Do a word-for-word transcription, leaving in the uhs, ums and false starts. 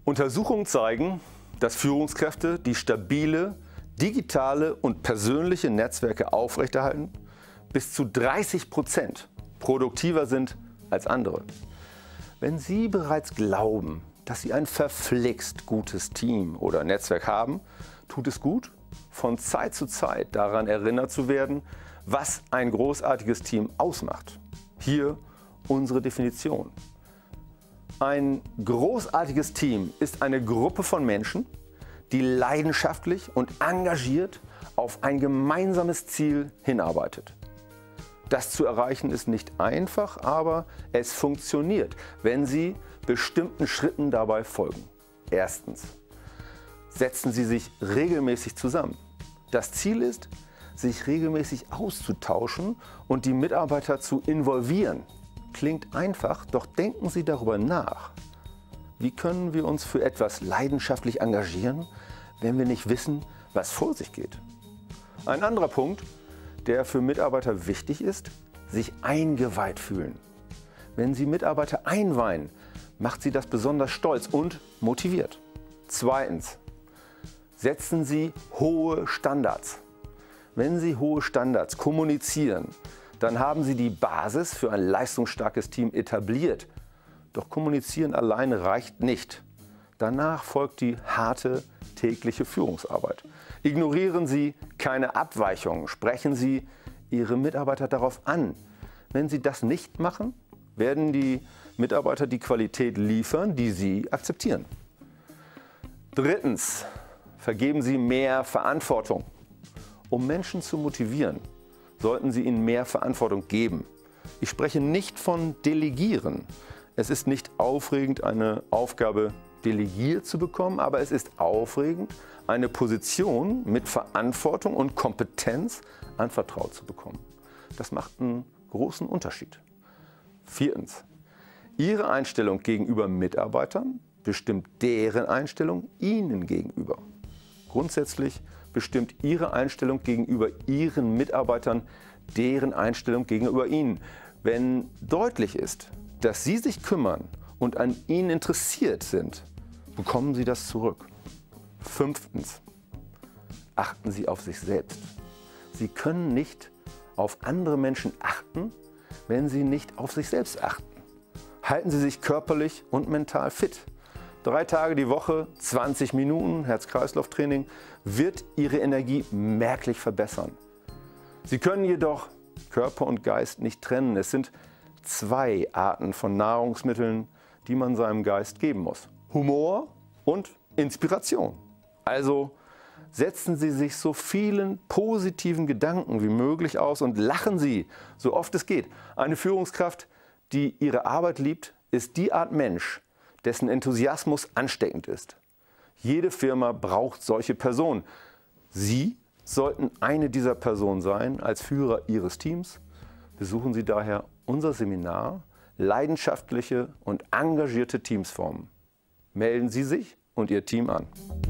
Untersuchungen zeigen, dass Führungskräfte, die stabile, digitale und persönliche Netzwerke aufrechterhalten, bis zu dreißig Prozent produktiver sind als andere. Wenn Sie bereits glauben, dass Sie ein verflixt gutes Team oder Netzwerk haben, tut es gut, von Zeit zu Zeit daran erinnert zu werden, was ein großartiges Team ausmacht. Hier unsere Definition. Ein großartiges Team ist eine Gruppe von Menschen, die leidenschaftlich und engagiert auf ein gemeinsames Ziel hinarbeitet. Das zu erreichen ist nicht einfach, aber es funktioniert, wenn Sie bestimmten Schritten dabei folgen. Erstens. Setzen Sie sich regelmäßig zusammen. Das Ziel ist, sich regelmäßig auszutauschen und die Mitarbeiter zu involvieren. Klingt einfach, doch denken Sie darüber nach. Wie können wir uns für etwas leidenschaftlich engagieren, wenn wir nicht wissen, was vor sich geht? Ein anderer Punkt, der für Mitarbeiter wichtig ist, sich eingeweiht fühlen. Wenn Sie Mitarbeiter einweihen, macht sie das besonders stolz und motiviert. Zweitens. Setzen Sie hohe Standards. Wenn Sie hohe Standards kommunizieren, dann haben Sie die Basis für ein leistungsstarkes Team etabliert. Doch kommunizieren allein reicht nicht. Danach folgt die harte tägliche Führungsarbeit. Ignorieren Sie keine Abweichungen, sprechen Sie Ihre Mitarbeiter darauf an. Wenn Sie das nicht machen, werden die Mitarbeiter die Qualität liefern, die Sie akzeptieren. Drittens. Vergeben Sie mehr Verantwortung. Um Menschen zu motivieren, sollten Sie ihnen mehr Verantwortung geben. Ich spreche nicht von Delegieren. Es ist nicht aufregend, eine Aufgabe delegiert zu bekommen, aber es ist aufregend, eine Position mit Verantwortung und Kompetenz anvertraut zu bekommen. Das macht einen großen Unterschied. Viertens. Ihre Einstellung gegenüber Mitarbeitern bestimmt deren Einstellung Ihnen gegenüber. Grundsätzlich bestimmt Ihre Einstellung gegenüber Ihren Mitarbeitern deren Einstellung gegenüber Ihnen. Wenn deutlich ist, dass Sie sich kümmern und an Ihnen interessiert sind, bekommen Sie das zurück. Fünftens. Achten Sie auf sich selbst. Sie können nicht auf andere Menschen achten, wenn Sie nicht auf sich selbst achten. Halten Sie sich körperlich und mental fit. Drei Tage die Woche, zwanzig Minuten Herz-Kreislauf-Training wird Ihre Energie merklich verbessern. Sie können jedoch Körper und Geist nicht trennen. Es sind zwei Arten von Nahrungsmitteln, die man seinem Geist geben muss. Humor und Inspiration. Also setzen Sie sich so vielen positiven Gedanken wie möglich aus und lachen Sie, so oft es geht. Eine Führungskraft, die ihre Arbeit liebt, ist die Art Mensch, dessen Enthusiasmus ansteckend ist. Jede Firma braucht solche Personen. Sie sollten eine dieser Personen sein als Führer Ihres Teams. Besuchen Sie daher unser Seminar Leidenschaftliche und engagierte Teams formen. Melden Sie sich und Ihr Team an.